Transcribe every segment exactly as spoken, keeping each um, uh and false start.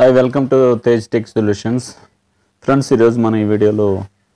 Hi, welcome to Tej Tech Solutions. Friends, ఈరోజు మన ఈ వీడియోలో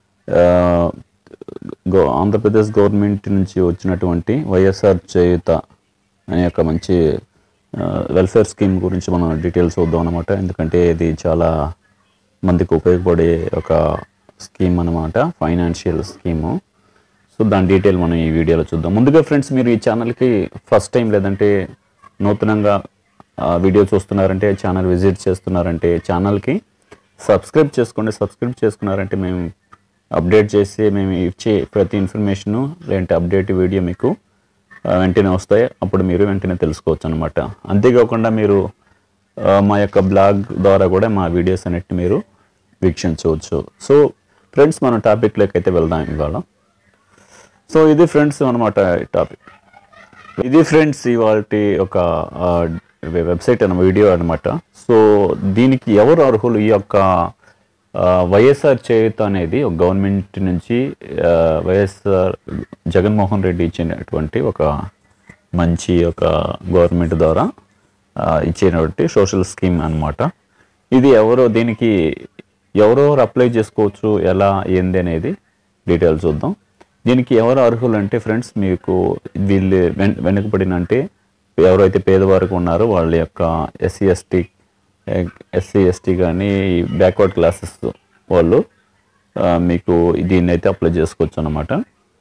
ఆంధ్రప్రదేశ్ గవర్నమెంట్ నుంచి వచ్చినటువంటి వైఎస్ఆర్ చేయూత అనే ఒక మంచి వెల్ఫేర్ స్కీమ్ గురించి మనం డీటెయిల్స్ చూద్దాం అన్నమాట. ఎందుకంటే ఇది చాలా మందికి ఉపయోగపడే ఒక స్కీమ్ అన్నమాట, ఫైనాన్షియల్ స్కీము. సో దాని డీటెయిల్ మనం ఈ వీడియోలో చూద్దాం. ముందుగా ఫ్రెండ్స్, మీరు ఈ ఛానల్కి ఫస్ట్ టైం లేదంటే నూతనంగా వీడియో చూస్తున్నారంటే, ఛానల్ విజిట్ చేస్తున్నారంటే ఛానల్కి సబ్స్క్రైబ్ చేసుకోండి. సబ్స్క్రైబ్ చేసుకున్నారంటే మేము అప్డేట్ చేసి మేము ఇచ్చే ప్రతి ఇన్ఫర్మేషను లేదంటే అప్డేట్ వీడియో మీకు వెంటనే వస్తాయి. అప్పుడు మీరు వెంటనే తెలుసుకోవచ్చు అనమాట. అంతేకాకుండా మీరు మా యొక్క బ్లాగ్ ద్వారా కూడా మా వీడియోస్ అన్నిటిని మీరు వీక్షించవచ్చు. సో ఫ్రెండ్స్, మనం టాపిక్లోకి అయితే వెళ్దాం ఇవాళ. సో ఇది ఫ్రెండ్స్ అనమాట టాపిక్. ఇది ఫ్రెండ్స్ ఇవాళ ఒక వెబ్సైట్ అన్న వీడియో అనమాట. సో దీనికి ఎవరు అర్హులు? ఈ యొక్క వైఎస్ఆర్ చేయూత అనేది ఒక గవర్నమెంట్ నుంచి వైఎస్ఆర్ జగన్మోహన్ రెడ్డి ఇచ్చినటువంటి ఒక మంచి ఒక గవర్నమెంట్ ద్వారా ఇచ్చినటువంటి సోషల్ స్కీమ్ అనమాట. ఇది ఎవరో దీనికి ఎవరెవరు అప్లై చేసుకోవచ్చు, ఎలా ఏంది అనేది డీటెయిల్స్ చూద్దాం. దీనికి ఎవరు అర్హులు అంటే ఫ్రెండ్స్, మీకు వీళ్ళు వెన్ వెనుకబడిన అంటే ఎవరైతే పేదవారికి ఉన్నారో వాళ్ళ యొక్క ఎస్సీ ఎస్టీ ఎస్సీ ఎస్టీ కానీ బ్యాక్వర్డ్ క్లాసెస్ వాళ్ళు మీకు దీన్ని అయితే అప్లై చేసుకోవచ్చు అన్నమాట.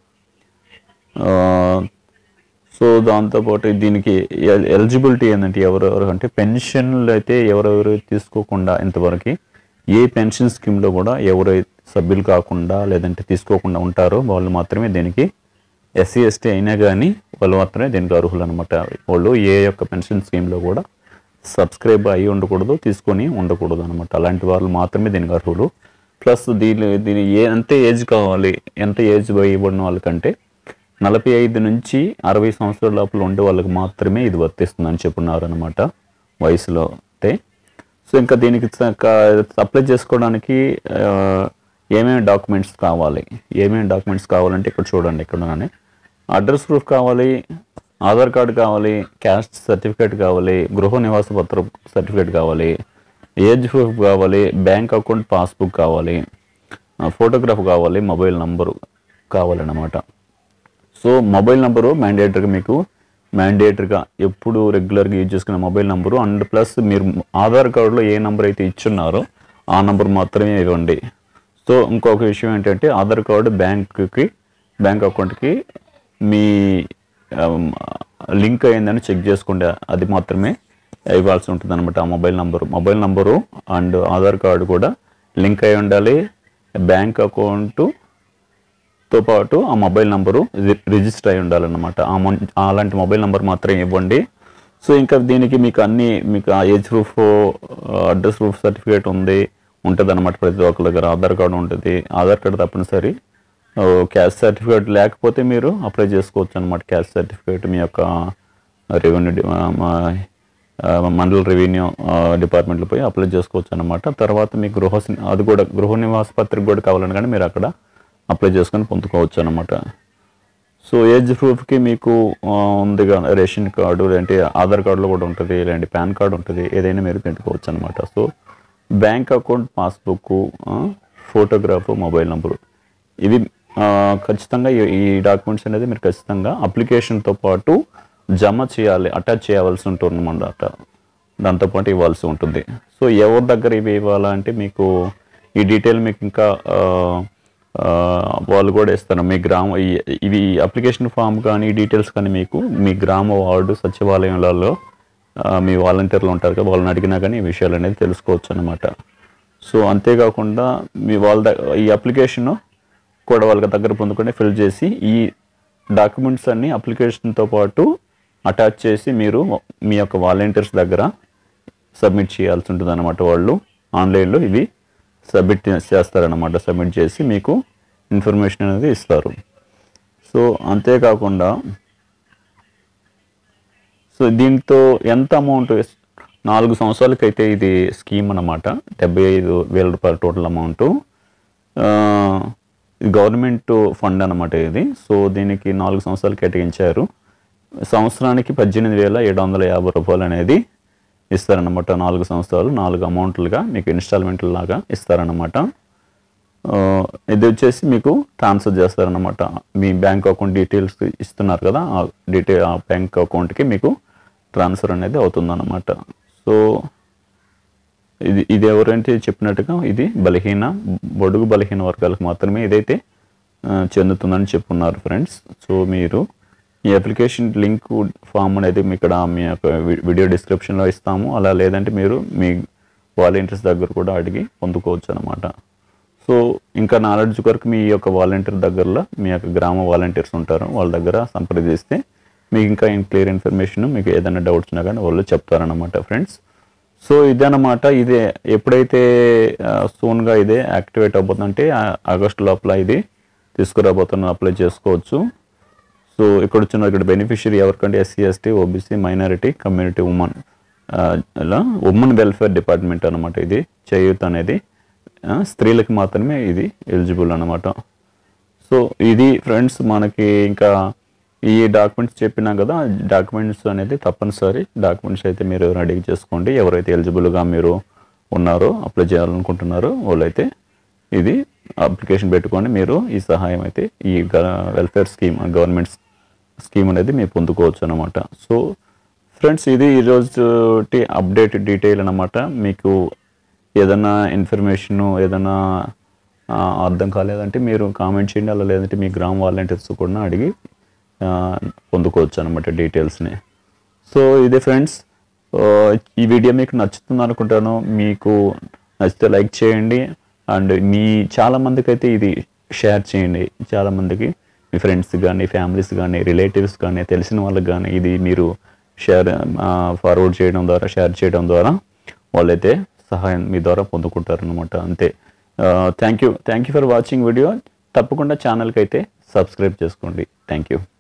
సో దాంతోపాటు దీనికి ఎలిజిబిలిటీ ఏంటంటే ఎవరెవరు అంటే పెన్షన్లు అయితే ఎవరెవరు తీసుకోకుండా ఇంతవరకు ఏ పెన్షన్ స్కీమ్లో కూడా ఎవరైతే సభ్యులు కాకుండా లేదంటే తీసుకోకుండా ఉంటారో వాళ్ళు మాత్రమే దీనికి, ఎస్సీ ఎస్టీ అయినా కానీ వాళ్ళు మాత్రమే దీనికి అర్హులు అనమాట. వాళ్ళు ఏ యొక్క పెన్షన్ స్కీమ్లో కూడా సబ్స్క్రైబ్ అయ్యి ఉండకూడదు, తీసుకొని ఉండకూడదు అనమాట. అలాంటి వాళ్ళు మాత్రమే దీనికి అర్హులు. ప్లస్ దీని దీని ఏ ఎంత ఏజ్ కావాలి, ఎంత ఏజ్ ఇవ్వబడిన వాళ్ళకంటే నలభై ఐదు నుంచి అరవై సంవత్సరాల లోపల ఉండే వాళ్ళకి మాత్రమే ఇది వర్తిస్తుందని చెప్పున్నారు అనమాట వయసులో అయితే. సో ఇంకా దీనికి అప్లై చేసుకోవడానికి ఏమేమి డాక్యుమెంట్స్ కావాలి, ఏమేమి డాక్యుమెంట్స్ కావాలంటే ఇక్కడ చూడండి. ఇక్కడ అడ్రస్ ప్రూఫ్ కావాలి, ఆధార్ కార్డు కావాలి, క్యాస్ట్ సర్టిఫికేట్ కావాలి, గృహ నివాస పత్రం సర్టిఫికేట్ కావాలి, ఏజ్ ప్రూఫ్ కావాలి, బ్యాంక్ అకౌంట్ పాస్బుక్ కావాలి, ఫోటోగ్రాఫ్ కావాలి, మొబైల్ నంబరు కావాలన్నమాట. సో మొబైల్ నంబరు మ్యాండేటరీగా మీకు మ్యాండేటరీగా ఎప్పుడు రెగ్యులర్గా యూజ్ చేసుకునే మొబైల్ నంబరు అండ్ ప్లస్ మీరు ఆధార్ కార్డులో ఏ నెంబర్ అయితే ఇచ్చున్నారో ఆ నెంబర్ మాత్రమే ఇవ్వండి. సో ఇంకొక విషయం ఏంటంటే ఆధార్ కార్డు బ్యాంకుకి బ్యాంక్ అకౌంట్కి మీ లింక్ అయిందని చెక్ చేసుకోండి, అది మాత్రమే ఇవ్వాల్సి ఉంటుంది అనమాట. ఆ mobile number mobile number and Aadhaar card కూడా లింక్ అయి ఉండాలి. బ్యాంక్ అకౌంటుతో పాటు ఆ మొబైల్ నంబరు రిజిస్టర్ అయి ఉండాలన్నమాట. ఆ అలాంటి మొబైల్ నెంబర్ మాత్రమే ఇవ్వండి. సో ఇంకా దీనికి మీకు అన్నీ మీకు ఆ age proof, address proof certificate ఉంది ఉంటుంది అనమాట. ప్రతి ఒక్కరి దగ్గర ఆధార్ కార్డు ఉంటుంది. ఆధార్ కార్డు తప్పనిసరి. క్యాస్ట్ సర్టిఫికేట్ లేకపోతే మీరు అప్లై చేసుకోవచ్చు అనమాట. క్యాస్ట్ సర్టిఫికేట్ మీ యొక్క రెవెన్యూ మండల రెవెన్యూ డిపార్ట్మెంట్లో పోయి అప్లై చేసుకోవచ్చు అనమాట. తర్వాత మీకు గృహ అది కూడా గృహ నివాస పత్రిక కూడా కావాలని కానీ మీరు అక్కడ అప్లై చేసుకొని పొందుకోవచ్చు అనమాట. సో ఏజ్ ప్రూఫ్కి మీకు ఉందిగా రేషన్ కార్డు లేదంటే ఆధార్ కార్డులో కూడా ఉంటుంది, లేదంటే పాన్ కార్డు ఉంటుంది, ఏదైనా మీరు పెట్టుకోవచ్చు అనమాట. So bank account passbook, photograph, mobile number ఇవి ఖచ్చితంగా ఈ డాక్యుమెంట్స్ అనేది మీరు ఖచ్చితంగా అప్లికేషన్తో పాటు జమ చేయాలి, అటాచ్ చేయవలసి ఉంటుంది అన్నమాట. దాంతోపాటు ఇవ్వాల్సి ఉంటుంది. సో ఎవరి దగ్గర ఇవి ఇవ్వాలంటే మీకు ఈ డీటెయిల్ మీకు ఇంకా వాళ్ళు కూడా ఇస్తారు. మీ గ్రామ ఇవి అప్లికేషన్ ఫామ్ కానీ డీటెయిల్స్ కానీ మీకు మీ గ్రామ వార్డు సచివాలయాలలో మీ వాలంటీర్లు ఉంటారు కదా, వాళ్ళని అడిగినా కానీ ఈ విషయాలు అనేది తెలుసుకోవచ్చు అనమాట. సో అంతేకాకుండా మీ వాళ్ళ ఈ అప్లికేషను కూడా వాళ్ళ దగ్గర పొందుకొని ఫిల్ చేసి ఈ డాక్యుమెంట్స్ అన్నీ అప్లికేషన్తో పాటు అటాచ్ చేసి మీరు మీ యొక్క వాలంటీర్స్ దగ్గర సబ్మిట్ చేయాల్సి ఉంటుంది అనమాట. వాళ్ళు ఆన్లైన్లో ఇవి సబ్మిట్ చేస్తారనమాట. సబ్మిట్ చేసి మీకు ఇన్ఫర్మేషన్ అనేది ఇస్తారు. సో అంతేకాకుండా సో దీంతో ఎంత అమౌంట్, నాలుగు సంవత్సరాలకైతే ఇది స్కీమ్ అన్నమాట. డెబ్బై ఐదు వేల రూపాయల టోటల్ అమౌంట్. ఇది గవర్నమెంట్ ఫండ్ అనమాట ఇది. సో దీనికి నాలుగు సంవత్సరాలు కేటాయించారు. సంవత్సరానికి పద్దెనిమిది వేల ఏడు వందల యాభై రూపాయలు అనేది ఇస్తారన్నమాట. నాలుగు సంవత్సరాలు నాలుగు అమౌంట్లుగా మీకు ఇన్స్టాల్మెంట్ లాగా ఇస్తారన్నమాట. ఇది వచ్చేసి మీకు ట్రాన్స్ఫర్ చేస్తారన్నమాట. మీ బ్యాంక్ అకౌంట్ డీటెయిల్స్ ఇస్తున్నారు కదా, ఆ డీటెయిల్ ఆ బ్యాంక్ అకౌంట్కి మీకు ట్రాన్స్ఫర్ అనేది అవుతుందన్నమాట. సో ఇది ఇది ఎవరంటే చెప్పినట్టుగా ఇది బలహీన బడుగు బలహీన వర్గాలకు మాత్రమే ఇదైతే చెందుతుందని చెప్పున్నారు ఫ్రెండ్స్. సో మీరు ఈ అప్లికేషన్ లింక్ ఫామ్ అనేది మీ ఇక్కడ మీ యొక్క వీడియో డిస్క్రిప్షన్లో ఇస్తాము. అలా లేదంటే మీరు మీ వాలంటీర్స్ దగ్గర కూడా అడిగి పొందుకోవచ్చు అనమాట. సో ఇంకా నాలెడ్జ్ కొరకు మీ యొక్క వాలంటీర్ దగ్గరలో మీ యొక్క గ్రామ వాలంటీర్స్ ఉంటారు, వాళ్ళ దగ్గర సంప్రదిస్తే మీకు ఇంకా క్లియర్ ఇన్ఫర్మేషన్, మీకు ఏదైనా డౌట్స్ ఉన్నా కానీ వాళ్ళు చెప్తారనమాట ఫ్రెండ్స్. సో ఇదన్నమాట. ఇదే ఎప్పుడైతే సోన్గా ఇదే యాక్టివేట్ అవబోతుందంటే ఆగస్టు లోపల ఇది తీసుకురాబోతున్న అప్లై చేసుకోవచ్చు. సో ఇక్కడ వచ్చిన ఇక్కడ బెనిఫిషియరీ ఎవరికంటే SC ST OBC minority community women ఇలా ఉమెన్ వెల్ఫేర్ డిపార్ట్మెంట్ అనమాట. ఇది చేయూత అనేది స్త్రీలకు మాత్రమే ఇది ఎలిజిబుల్ అనమాట. సో ఇది ఫ్రెండ్స్ మనకి ఇంకా ఈ డాక్యుమెంట్స్ చెప్పినా కదా, డాక్యుమెంట్స్ అనేది తప్పనిసరి డాక్యుమెంట్స్ అయితే మీరు రెడీ చేసుకోండి. ఎవరైతే ఎలిజిబుల్గా మీరు ఉన్నారో అప్లై చేయాలనుకుంటున్నారో వాళ్ళైతే ఇది అప్లికేషన్ పెట్టుకొని మీరు ఈ సహాయం అయితే ఈ వెల్ఫేర్ స్కీమ్ గవర్నమెంట్ స్కీమ్ అనేది మీరు పొందుకోవచ్చు అనమాట. సో ఫ్రెండ్స్ ఇది ఈరోజు అప్డేట్ డీటెయిల్ అనమాట. మీకు ఏదైనా ఇన్ఫర్మేషను ఏదైనా అర్థం కాలేదంటే మీరు కామెంట్ చేయండి, అలా లేదంటే మీ గ్రామ వాలంటీర్స్ కూడా అడిగి పొందుకోవచ్చు అనమాట డీటెయిల్స్ని. సో ఇదే ఫ్రెండ్స్, ఈ వీడియో మీకు నచ్చుతుంది అనుకుంటాను. మీకు నచ్చితే లైక్ చేయండి అండ్ మీ చాలామందికి అయితే ఇది షేర్ చేయండి. చాలామందికి మీ ఫ్రెండ్స్ కానీ ఫ్యామిలీస్ కానీ రిలేటివ్స్ కానీ తెలిసిన వాళ్ళకి కానీ ఇది మీరు షేర్ ఫార్వర్డ్ చేయడం ద్వారా షేర్ చేయడం ద్వారా వాళ్ళైతే సహాయం మీ ద్వారా పొందుకుంటారనమాట. అంతే. Thank you thank you for watching video. తప్పకుండా ఛానల్కి అయితే సబ్స్క్రైబ్ చేసుకోండి. Thank you.